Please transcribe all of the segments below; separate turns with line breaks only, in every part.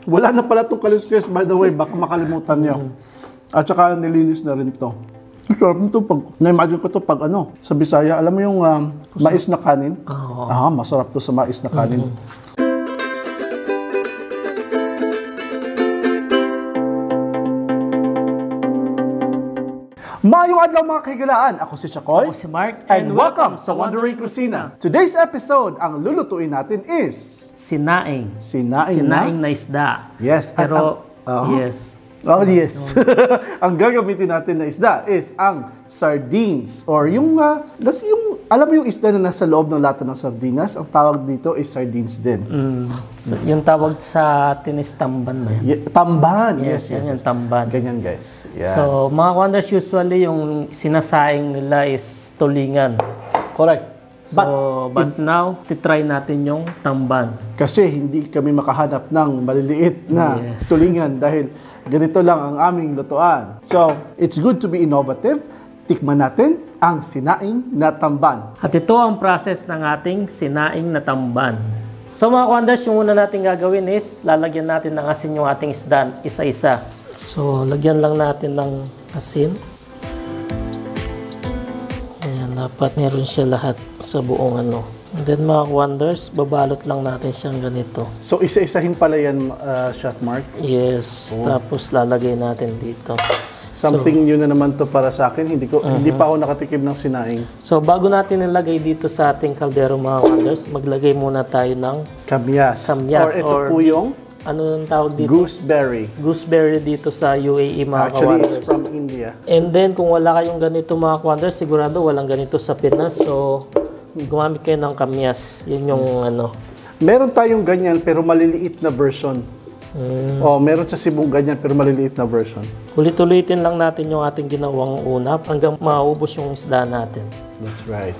Wala na pala itong kaliskis, by the way, baka makalimutan niyo. At saka nilinis na rin to. Sarap nito pag, na-imagine ko to pag ano, sa Bisaya, alam mo yung mais na kanin? Masarap to sa mais na kanin. Maayong adlaw mga kahigalaan! Ako si Chakoy.
Ako si Mark.
And welcome sa Wandering Kusina. Today's episode, ang lulutuin natin is...
Sinaing.
Sinaing
na isda.
Yes.
Pero, yes.
Oh, yes. Ang gagamitin natin na isda is ang sardines. Or yung, alam mo yung isda na nasa loob ng lata ng sardinas? Ang tawag dito is sardines din.
So, yung tawag sa atin is tamban ba yan?
Tamban.
Yes, yan yung tamban.
Ganyan guys. Yeah.
So, mga wonders, usually yung sinasaing nila is tulingan.
Correct.
But now, titry natin yung tamban.
Kasi hindi kami makahanap ng maliliit na tulingan dahil ganito lang ang aming lutuan. So, it's good to be innovative. Tikman natin ang sinaing na tamban.
At ito ang process ng ating sinaing na tamban. So mga wonders, yung una natin gagawin is lalagyan natin ng asin yung ating isda, isa-isa. So, lagyan lang natin ng asin. Ayan, dapat meron siya lahat sa buong ano. And then mga wonders, babalot lang natin siyang ganito.
So, isa-isahin pala yan, Chef Mark?
Yes, tapos lalagay natin dito.
Something new na naman to para sa akin. Hindi pa ako nakatikim ng sinaing.
So, bago natin nilagay dito sa ating kaldero mga wonders, maglagay muna tayo ng
kamyas.
Kamyas.
Or ito po yung
ano yung tawag dito?
Gooseberry.
Gooseberry dito sa UAE mga
Actually,
wonders.
it's from India.
And then, kung wala kayong ganito mga wonders, sigurado walang ganito sa Pinas. So, gumamit kayo ng kamyas. Yun yung ano.
Meron tayong ganyan pero maliliit na version. Meron sa Cebu ganyan pero maliliit na version.
Ulit-ulitin lang natin yung ating ginawang una hanggang maubos yung isda natin.
That's right.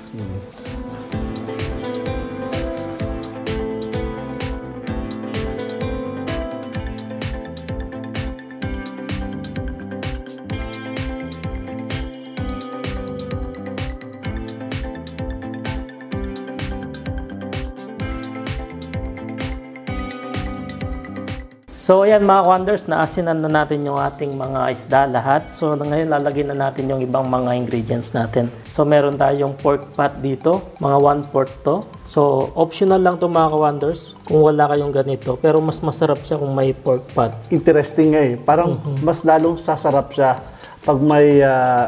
So ayan mga wonders, naasinan na natin yung ating mga isda lahat. So ngayon lalagyan na natin yung ibang mga ingredients natin. So meron tayong pork pat dito, mga 1/4 to. So optional lang to mga wonders kung wala kayong ganito. Pero mas masarap siya kung may pork pat.
Interesting nga eh. Parang mas lalong sasarap siya pag may,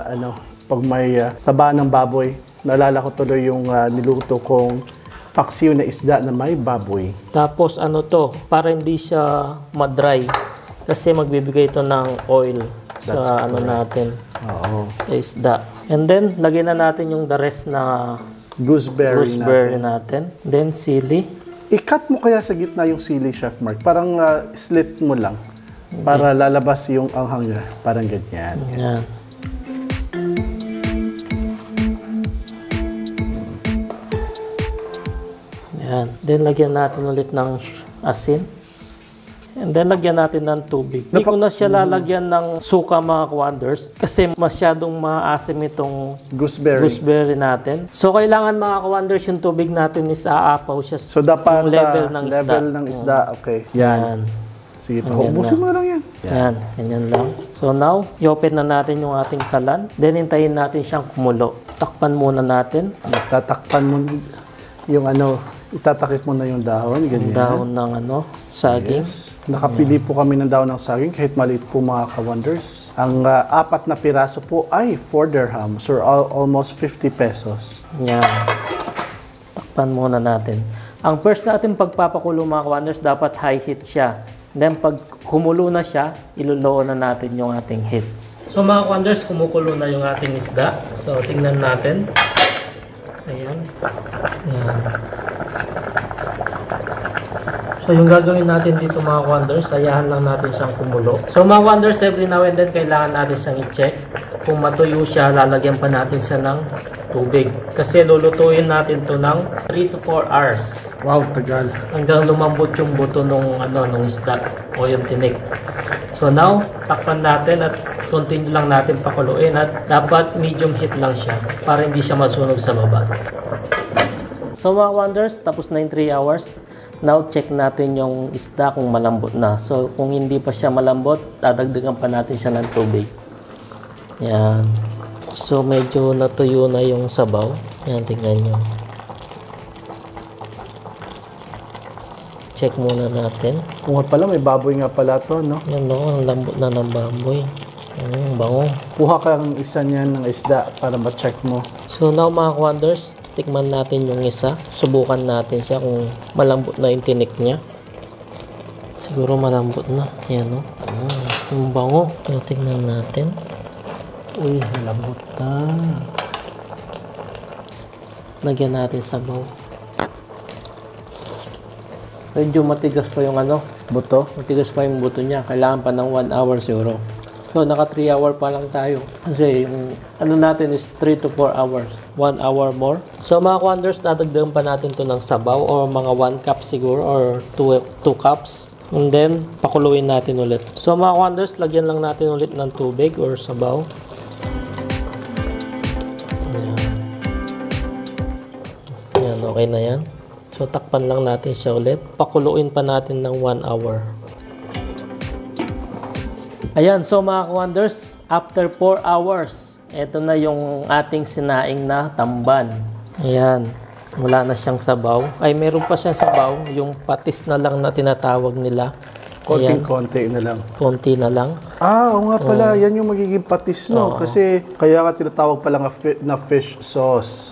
taba ng baboy. Naalala ko tuloy yung niluto kong paksiw na isda na may baboy.
Tapos ano to, para hindi siya ma-dry kasi magbibigay ito ng oil sa ano natin. Sa isda. And then lagyan na natin yung the rest na gooseberry natin. Then sili.
I-cut mo kaya sa gitna yung sili, Chef Mark. Parang slit mo lang para lalabas yung anghang niya. Parang ganyan. Yes.
Yan. Yan. Then, lagyan natin ulit ng asin. And then, lagyan natin ng tubig. Hindi ko na siya lalagyan ng suka mga wonders kasi masyadong maasim itong gooseberry natin. So, kailangan mga wonders yung tubig natin is aapaw siya.
So, dapat
yung level ng
isda. Okay. Yan. Sige, pahubusin mo lang yan.
Yan. Ganyan lang. So, now, i-open na natin yung ating kalan. Then, hintayin natin siyang kumulo. Takpan muna natin.
Tatakpan mo yung itatakip mo na yung dahon, ganyan.
Dahon ng saging.
Yes. Nakapili po kami ng dahon ng saging kahit maliit po mga ka-wonders. Ang 4 na piraso po ay 4 dirhams or almost 50 pesos.
Yan. Takpan muna natin. Ang first natin pagpapakulo mga ka-wonders, dapat high heat siya. Then pag kumulo na siya, ilulow na natin yung ating heat. So mga ka-wonders, kumukulo na yung ating isda. So tingnan natin. Ayan. Ayan. So yung gagawin natin dito mga wonders, ayahan lang natin siyang kumulo. So mga wonders, every now and then kailangan natin siyang i-check. Kung matuyo siya, lalagyan pa natin siya ng tubig. Kasi lulutuin natin to ng 3 to 4 hours.
Wow, tagal.
Hanggang lumambot yung buto nung isda o yung tinik. So now, takpan natin at continue lang natin pakuluin at dapat medium heat lang siya para hindi siya masunog sa baba. So mga wonders, tapos na yung 3 hours. Now, check natin yung isda kung malambot na. So, kung hindi pa siya malambot, dadagdagan pa natin siya ng tubig. Yan. So, medyo natuyo na yung sabaw. Yan, tingnan nyo. Check muna natin.
Kung nga pala, may baboy nga pala to, no?
Yan o, ang lambot na ng baboy. Bango.
Kuha ka ng isa niyan ng isda para ma-check mo.
So now mga wonders, tikman natin yung isa. Subukan natin siya kung malambot na yung tinik niya. Siguro malambot na. Yan o. Yung bango. So, tingnan natin.
Uy, malambot na.
Lagyan natin sabaw. Medyo matigas pa yung ano.
Buto?
Matigas pa yung buto niya. Kailangan pa ng 1 hour siguro. So, naka 3 hour pa lang tayo. Kasi yung ano natin is 3 to 4 hours. 1 hour more. So, mga wonders, dadagdagan pa natin to ng sabaw or mga 1 cup siguro or 2 cups. And then, pakuluin natin ulit. So, mga wonders, lagyan lang natin ulit ng tubig or sabaw. Ayan. Ayan, okay na yan. So, takpan lang natin siya ulit. Pakuluin pa natin ng 1 hour. Ayan, so mga wonders, after 4 hours, ito na yung ating sinaing na tamban. Ayan, wala na siyang sabaw. Ay, meron pa siyang sabaw, yung patis na lang na tinatawag nila.
Konting-konti na lang.
Konti na lang.
Oo nga pala, yan yung magiging patis, no? Kasi kaya nga tinatawag pala na fish sauce.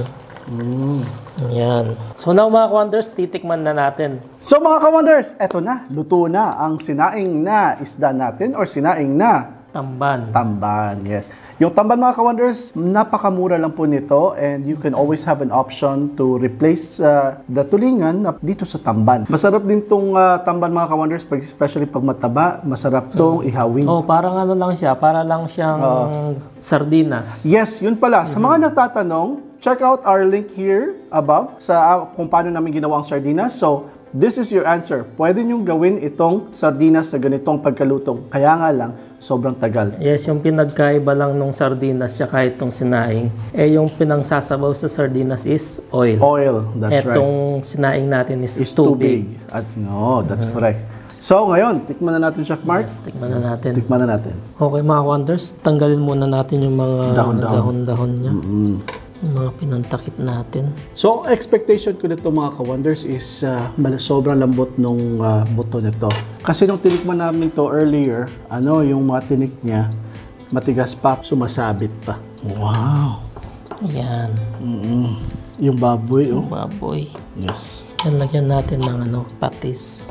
Ayan. So now mga wonders, titikman na natin.
So mga ka-wonders, eto na. Luto na ang sinaing na isda natin or sinaing na
Tamban.
tamban. Yes. Yung tamban mga ka-wonders, napakamura lang po nito and you can always have an option to replace the tulingan dito sa tamban. Masarap din tong tamban mga ka-wonders, especially pag mataba, masarap tong ihawin.
Oh, parang ano lang siya, para lang siyang sardinas.
Yes, yun pala. Sa mga nagtatanong, check out our link here above sa kung paano namin ginawa ang sardinas. So, this is your answer. Pwede nyo gawin itong sardinas sa ganitong pagkaluto. Kaya nga lang, sobrang tagal.
Yes, yung pinagkaiba lang nung sardinas tsaka itong sinaing, yung pinangsasabaw sa sardinas is oil.
Oil, that's right.
Etong sinaing natin is
Is
tubig.
At no, that's correct. So, ngayon, tikman na natin, Chef Mark.
Yes, tikman na natin.
Tikman na natin.
Okay mga wonders, tanggalin muna natin yung mga
Dahon-dahon.
dahon niya. Yung mga pinantakip natin.
So, expectation ko nito mga ka-wonders is sobrang lambot nung buto nito. Kasi nung tinikman namin to earlier, yung mga tinik niya, matigas pa, sumasabit pa. Wow!
Ayan.
Yung baboy, oh.
Baboy.
Yes.
Yan, lagyan natin ng patis.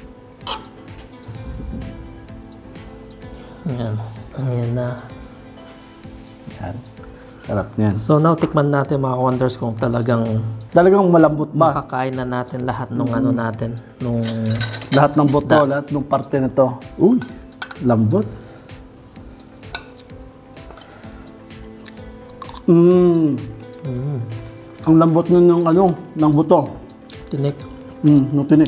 Ayan. Ayan na.
Yan. Sarap niyan.
So now, tikman natin mga wonders kung talagang
Malambot ba?
makakain na natin lahat nung natin. Nung
Lahat ng buto, lahat ng parte na to. Uy, lambot. Ang lambot nun ng buto.
tinik.
Nung tinik.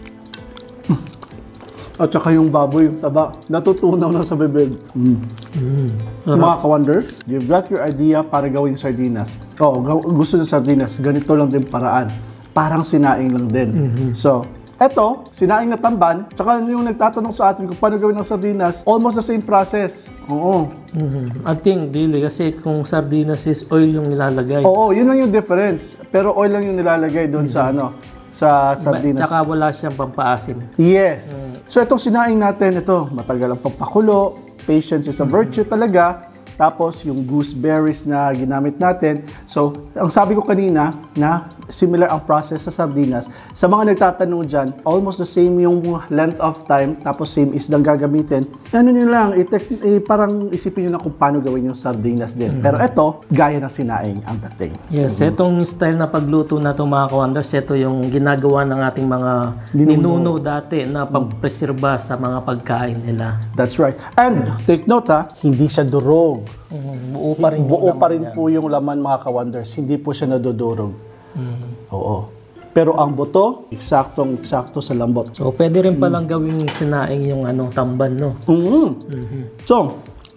At saka yung baboy, yung taba, natutunaw na sa bibig. Mga ka-wonders, you've got your idea para gawing sardinas. Gusto ng sardinas, ganito lang din paraan. Parang sinaing lang din. So, eto, sinaing na tamban, tsaka yung nagtatanong sa atin kung paano gawin ng sardinas, almost the same process. Oo.
I think, dili, kasi kung sardinas is oil yung nilalagay.
Oo, yun lang yung difference. Pero oil lang yung nilalagay doon sa sa sardinas.
Tsaka wala siyang pampaasim.
Yes. So itong sinaing natin, ito, matagal ang pagpakulo, patience is a virtue talaga. Tapos yung gooseberries na ginamit natin. So, ang sabi ko kanina na similar ang process sa sardinas. Sa mga nagtatanong dyan, almost the same yung length of time, tapos same isdang gagamitin. Ano nyo lang, parang isipin nyo na kung paano gawin yung sardinas din. Pero ito, gaya ng sinaing ang dating.
Yes, itong style na pagluto na ito mga ka-wonders, ito yung ginagawa ng ating mga ninuno dati na pagpreserba sa mga pagkain nila.
That's right. And take note hindi siya durog.
Buo pa rin.
Buo pa rin po yung laman mga ka-wonders. Hindi po siya nadudurog. Oo. Pero ang buto, eksaktong-eksakto sa lambot.
So, pwede rin palang gawing sinaing yung tamban, no?
So,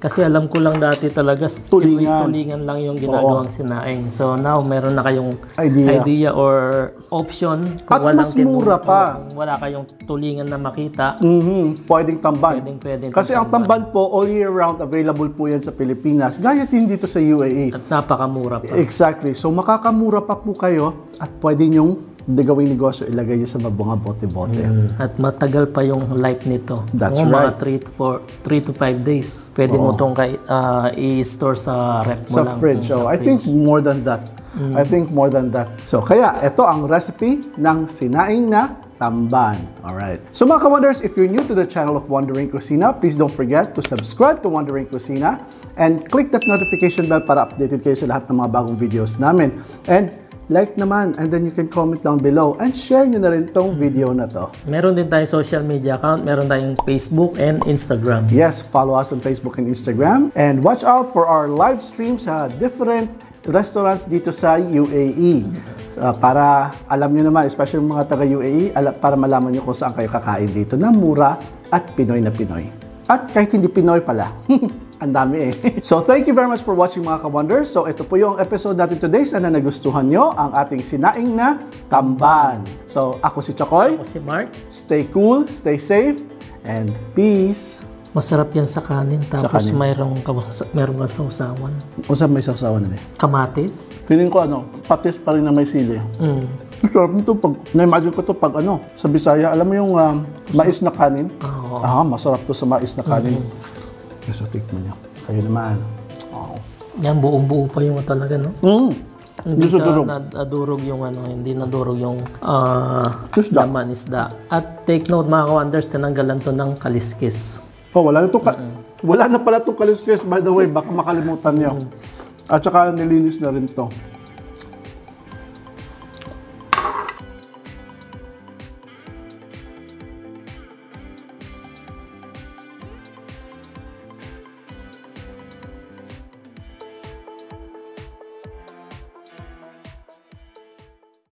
Kasi alam ko lang dati talaga tulingan lang yung ginagawang sinaing. So now meron na kayong idea or option kung
At mas mura pa.
Kung wala kayong tulingan na makita.
Pwedeng tamban.
Pwedeng
Kasi ang tamban po all year round available po yan sa Pilipinas. Gaya din dito sa UAE.
At napakamura pa.
Exactly. So makakamura pa po kayo at pwede nyong gawing negosyo, ilagay nyo sa mga bote-bote.
At matagal pa yung life nito.
That's
Mga
right.
3 to 5 days. Pwede mo itong i-store sa rep mo
Sa
lang.
fridge.
Sa
I think more than that. I think more than that. So, kaya ito ang recipe ng sinaing na tamban. Alright. So mga ka-Wonders, if you're new to the channel of Wondering Cucina, please don't forget to subscribe to Wondering Cucina and click that notification bell para updated kayo sa lahat ng mga bagong videos namin. And like naman, and then you can comment down below and share nyo na rin tong video na to.
Meron din tayong social media account. Meron tayong Facebook and Instagram.
Yes, follow us on Facebook and Instagram. And watch out for our live streams sa different restaurants dito sa UAE. Para alam nyo naman, especially mga taga-UAE, para malaman nyo kung saan kayo kakain dito na mura at Pinoy na Pinoy. At kahit hindi Pinoy pala. Ang dami eh. So, thank you very much for watching mga ka-Wonders. So, ito po yung episode natin today. Sana nagustuhan nyo ang ating sinaing na tamban. So, ako si Chakoy.
Ako si Mark.
Stay cool, stay safe, and peace.
Masarap yan sa kanin. Tapos
kanin.
mayroong kang sausawan.
Kung saan may sasawan na
Kamatis.
Feeling ko patis pa rin na may sili. Sarap nito pag, na-imagine ko to pag sa Bisaya, alam mo yung mais na kanin? Masarap to sa mais na kanin. So, tikman nyo. Kayo naman.
Yan, buong-buo pa yung talaga, no? Hindi
Durog.
nadurog yung hindi nadurog yung laman isda. At take note mga ka-Wonders, tinanggalan to ng kaliskis.
Wala na pala itong kaliskis, by the way, baka makalimutan nyo. At saka nilinis na rin to.